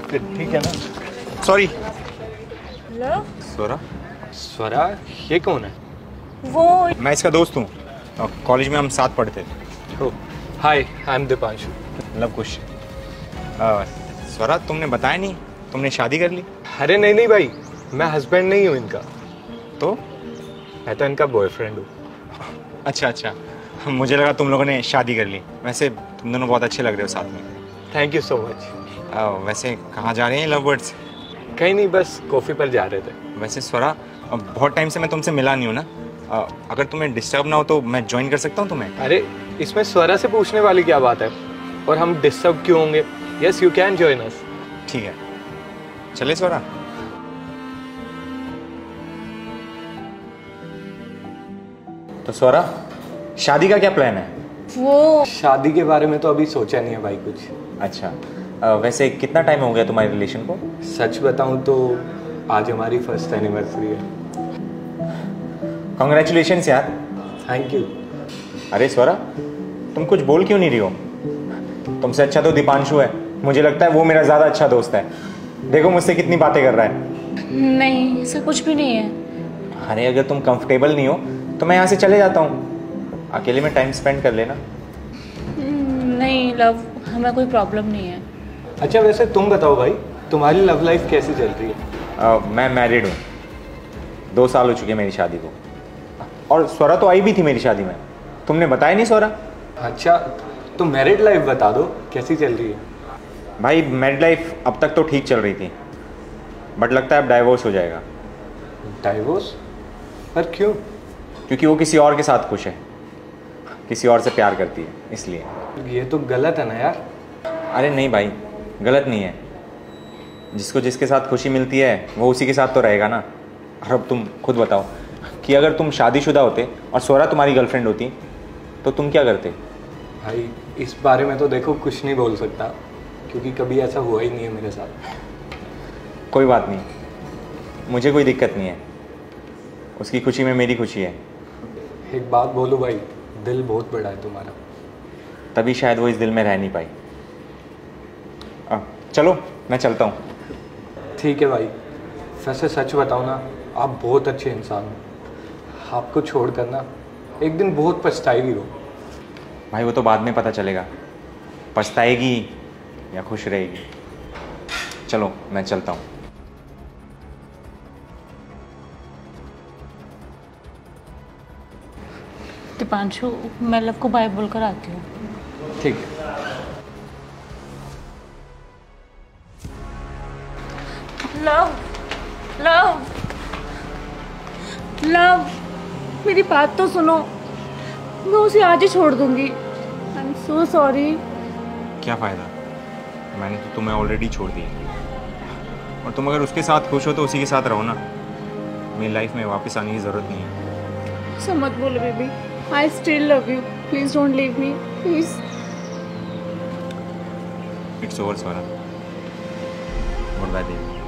ठीक है ना? सॉरी। हेलो स्वरा? स्वरा, ये कौन है? वो मैं इसका दोस्त हूँ, कॉलेज में हम साथ पढ़ते थे। Hi, I am Deepanshu. Luv Kush. Swara, तुमने बताया नहीं, तुमने शादी कर ली? अरे नहीं नहीं भाई, मैं हस्बैंड नहीं हूँ इनका। तो? मैं तो इनका बॉयफ्रेंड हूँ। अच्छा अच्छा, मुझे लगा तुम लोगों ने शादी कर ली। वैसे तुम दोनों बहुत अच्छे लग रहे हो साथ में। Thank you so much. वैसे कहाँ जा रहे हैं लव बर्ड्स? कहीं नहीं, बस कॉफ़ी पर जा रहे थे। वैसे स्वरा, बहुत टाइम से मैं तुमसे मिला नहीं हूँ ना, अगर तुम्हें डिस्टर्ब ना हो तो मैं ज्वाइन कर सकता हूँ तुम्हें? अरे इसमें स्वरा से पूछने वाली क्या बात है, और हम डिस्टर्ब क्यों होंगे? Yes, you can join us. ठीक है, चले स्वरा। तो स्वरा, शादी का क्या प्लान है? वो शादी के बारे में तो अभी सोचा नहीं है भाई कुछ। अच्छा, वैसे कितना टाइम हो गया तुम्हारे रिलेशन को? सच बताऊं तो आज हमारी फर्स्ट एनिवर्सरी है। कॉन्ग्रेचुलेशंस यार। Thank you. अरे स्वरा, तुम कुछ बोल क्यों नहीं रही हो? तुमसे अच्छा तो दीपांशु है, मुझे लगता है वो मेरा ज़्यादा अच्छा दोस्त है। देखो मुझसे कितनी बातें कर रहा है। नहीं, ऐसा कुछ भी नहीं है। अरे अगर तुम कंफर्टेबल नहीं हो तो मैं यहाँ से चले जाता हूँ, अकेले में टाइम स्पेंड कर लेना। नहीं लव, हमें कोई प्रॉब्लम नहीं है। अच्छा वैसे तुम बताओ भाई, तुम्हारी लव लाइफ कैसी चल रही है? मैं मैरिड हूँ, 2 साल हो चुके हैं मेरी शादी को। और स्वरा तो आई भी थी मेरी शादी में, तुमने बताया नहीं स्वरा? अच्छा, तो मैरिड लाइफ बता दो कैसी चल रही है? भाई मैरिड लाइफ अब तक तो ठीक चल रही थी, बट लगता है अब डाइवोर्स हो जाएगा। डाइवोर्स? पर क्यों? क्योंकि वो किसी और के साथ खुश है, किसी और से प्यार करती है, इसलिए। ये तो गलत है ना यार। अरे नहीं भाई, गलत नहीं है। जिसको जिसके साथ खुशी मिलती है वो उसी के साथ तो रहेगा ना। और अब तुम खुद बताओ कि अगर तुम शादीशुदा होते और स्वरा तुम्हारी गर्लफ्रेंड होती तो तुम क्या करते? भाई इस बारे में तो देखो कुछ नहीं बोल सकता, क्योंकि कभी ऐसा हुआ ही नहीं है मेरे साथ। कोई बात नहीं, मुझे कोई दिक्कत नहीं है, उसकी खुशी में मेरी खुशी है। एक बात बोलो भाई, दिल बहुत बड़ा है तुम्हारा। तभी शायद वो इस दिल में रह नहीं पाई। चलो मैं चलता हूँ। ठीक है भाई, वैसे सच बताओ ना, आप बहुत अच्छे इंसान हो। आपको छोड़ कर ना एक दिन बहुत पछताएगी हो। भाई वो तो बाद में पता चलेगा, पछताएगी या खुश रहेगी। चलो मैं चलता हूँ। दीपांशु, मैं लव को बाय बोलकर आती हूँ। ठीक है। लव, लव, लव, मेरी बात तो सुनो। मैं उसे आज ही छोड़ दूंगी। I am so sorry. क्या फ़ायदा, मैंने तो तुम्हें ऑलरेडी छोड़ दिया। और तुम अगर उसके साथ खुश हो तो उसी के साथ रहो ना, मेरी लाइफ में वापस आने की ज़रूरत नहीं है। ऐसा मत बोलो baby, I still love you. Please don't leave me, please. It's over Swara, goodbye baby.